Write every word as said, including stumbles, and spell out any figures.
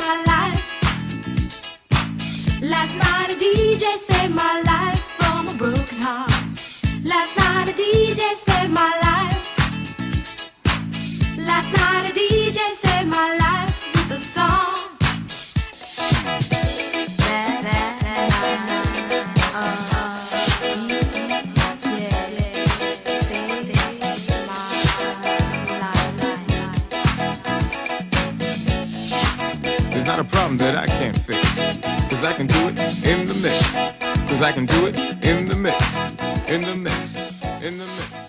my life. Last night a D J saved my life from a broken heart. Last night a D J saved my life. Last night a D J saved my life with a song. That, that, that, uh, yeah, yeah, saved my life. There's not a problem that I can't fix, 'cause I can do it in the mix. 'Cause I can do it in the mix, in the mix, in the mix.